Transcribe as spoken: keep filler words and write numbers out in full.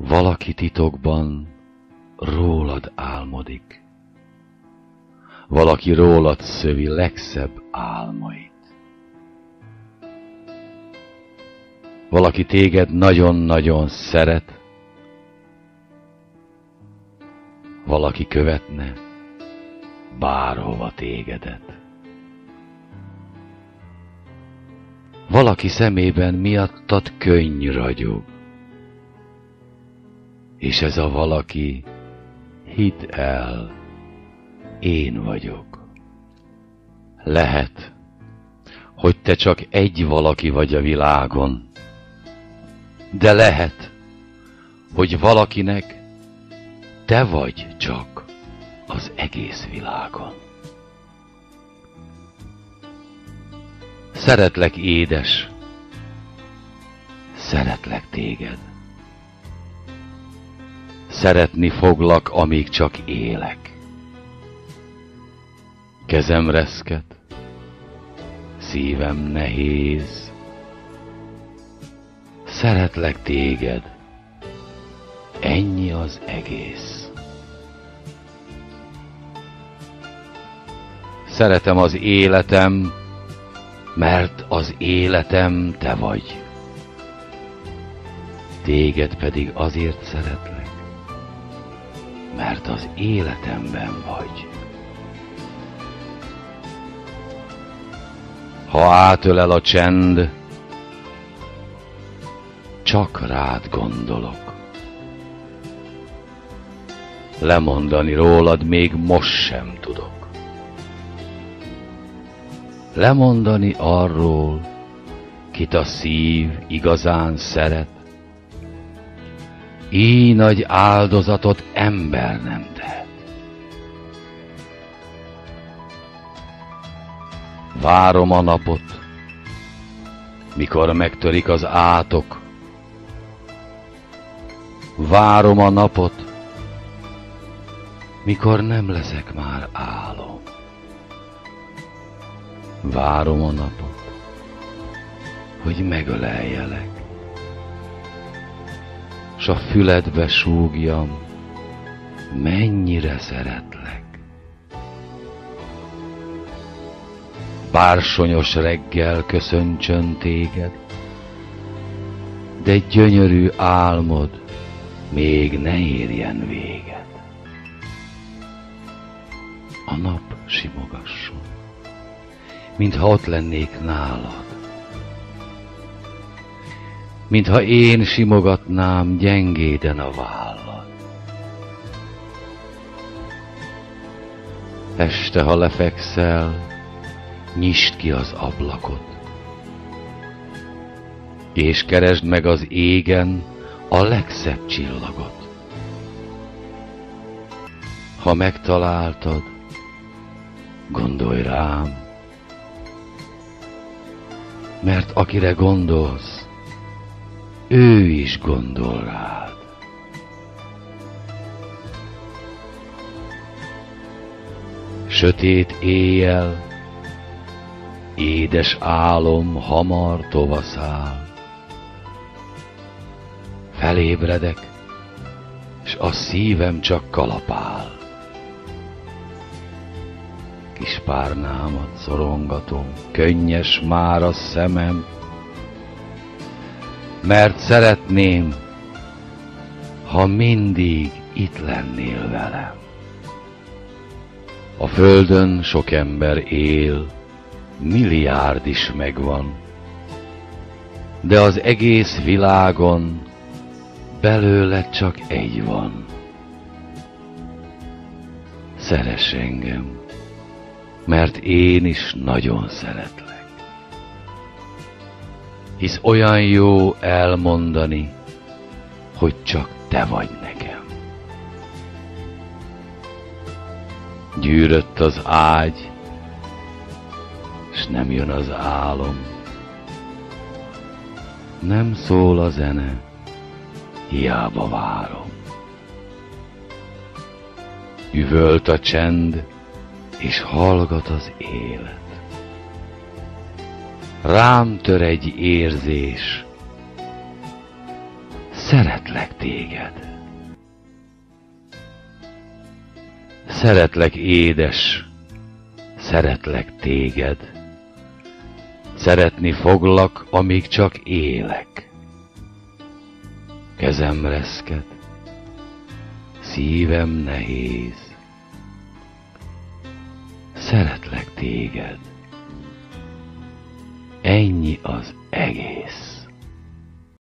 Valaki titokban rólad álmodik, valaki rólad szövi legszebb álmait. Valaki téged nagyon-nagyon szeret, valaki követne bárhova tégedet. Valaki szemében miattad könny ragyog, és ez a valaki, hidd el, én vagyok. Lehet, hogy te csak egy valaki vagy a világon, de lehet, hogy valakinek te vagy csak az egész világon. Szeretlek, édes, szeretlek téged. Szeretni foglak, amíg csak élek. Kezem reszket, szívem nehéz. Szeretlek téged, ennyi az egész. Szeretem az életem, mert az életem te vagy. Téged pedig azért szeretlek, mert az életemben vagy. Ha átölel a csend, csak rád gondolok. Lemondani rólad még most sem tudok. Lemondani arról, kit a szív igazán szeret, így nagy áldozatot ember nem tehet. Várom a napot, mikor megtörik az átok. Várom a napot, mikor nem leszek már álom. Várom a napot, hogy megöleljelek, s a füledbe súgjam, mennyire szeretlek. Bársonyos reggel köszöntsön téged, de gyönyörű álmod még ne érjen véget. A nap simogasson, mintha ott lennék nálad, mintha én simogatnám gyengéden a vállad. Este, ha lefekszel, nyisd ki az ablakot, és keresd meg az égen a legszebb csillagot. Ha megtaláltad, gondolj rám, mert akire gondolsz, ő is gondol rád. Sötét éjjel, édes álom hamar tovaszáll. Felébredek, s a szívem csak kalapál. Kis párnámat szorongatom, könnyes már a szemem, mert szeretném, ha mindig itt lennél velem. A földön sok ember él, milliárd is megvan, de az egész világon belőle csak egy van. Szeress engem, mert én is nagyon szeretlek. Hisz olyan jó elmondani, hogy csak te vagy nekem. Gyűrött az ágy, s nem jön az álom. Nem szól a zene, hiába várom. Üvölt a csend, és hallgat az élet. Rám tör egy érzés, Szeretlek téged. Szeretlek, édes, szeretlek téged. Szeretni foglak, amíg csak élek. Kezem reszket, szívem nehéz. Szeretlek téged. Ennyi az egész.